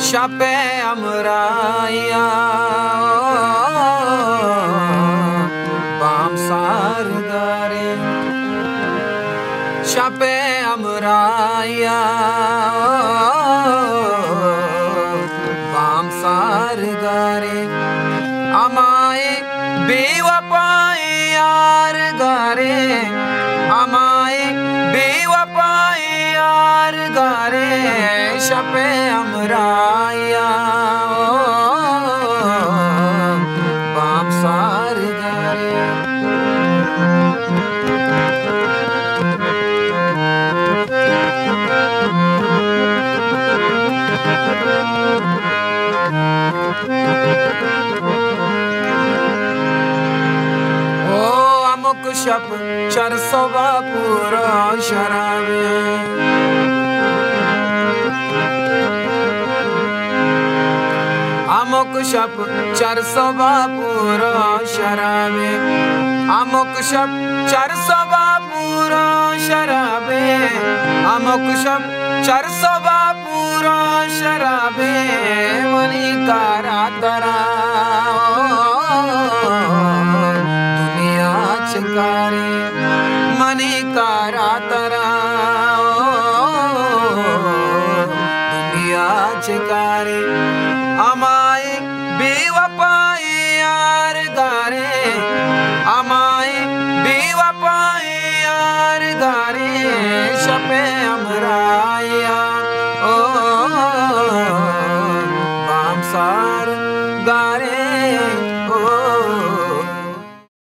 शपे अमराया balm सार गारे शपे अमराया balm सार गारे अमाए बेवफाए यार गारे अमाए बेवफाए यार गारे शपे अमराया बाम सार गारे शप चरसोबा पूरा शराबे अमुक शप चरसोबा पूरा शराबे अमुक शप चरसोबा पूरा शराबे अमुक शप चरसोबा पूरा शराबे मनी कारा तरा दुनिया चकारे मनी कारा तरा